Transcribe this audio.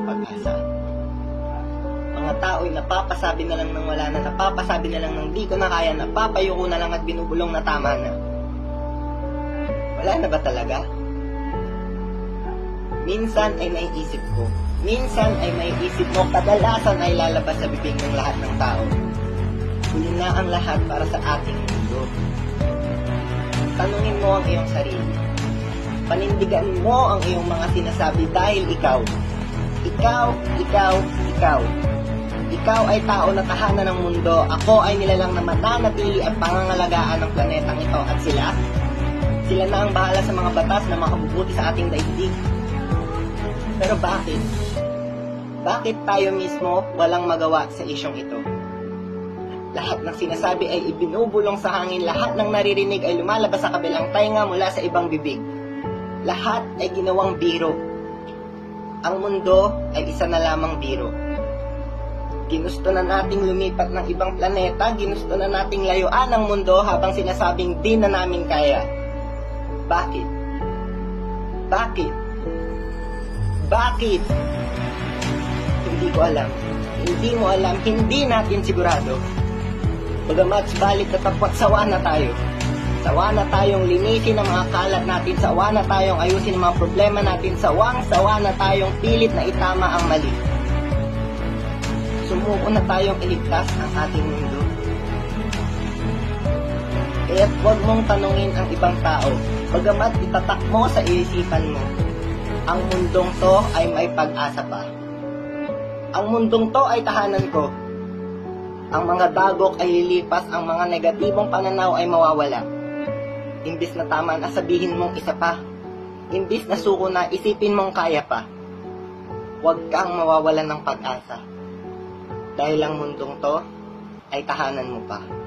pag-asa. Mga tao'y napapasabi na lang ng wala na, napapasabi na lang ng di ko na kaya, napapayuko na lang at binubulong na tama na. Wala na ba talaga? Minsan ay naiisip ko, minsan ay maiisip mo, kadalasan ay lalabas sa bibig ng lahat ng tao. Huli na ang lahat para sa ating mundo. Tanungin mo ang iyong sarili. Panindigan mo ang iyong mga sinasabi dahil ikaw ay tao na tahanan ng mundo. Ako ay nilalang na mananatili at pangangalagaan ng planetang ito. At sila na ang bahala sa mga batas na makabubuti sa ating daigdig. Pero bakit? Bakit tayo mismo walang magawa sa isyong ito? Lahat ng sinasabi ay ibinubulong sa hangin, lahat ng naririnig ay lumalabas sa kabilang tainga mula sa ibang bibig. Lahat ay ginawang biro. Ang mundo ay isa na lamang biro. Ginusto na nating lumipat ng ibang planeta, ginusto na nating layuan ang mundo habang sinasabing di na namin kaya. Bakit? Bakit? Bakit? Hindi ko alam. Hindi mo alam, hindi natin sigurado. Bagamat balit at tapwat, sawa na tayo. Sawa na tayong linisin ang mga kalat natin, sawa na tayong ayusin ang mga problema natin, sawa na tayong pilit na itama ang mali. Sumuko na tayong iligtas ang ating mundo. Kaya't huwag mong tanungin ang ibang tao, bagamat itatak mo sa isipan mo, ang mundong to ay may pag-asa pa. Ang mundong to ay tahanan ko. Ang mga dagok ay lilipas, ang mga negatibong pananaw ay mawawala. Imbis na tama na sabihin mong isa pa, imbis na suko na isipin mong kaya pa, huwag kang mawawalan ng pag-asa. Dahil ang mundong to ay tahanan mo pa.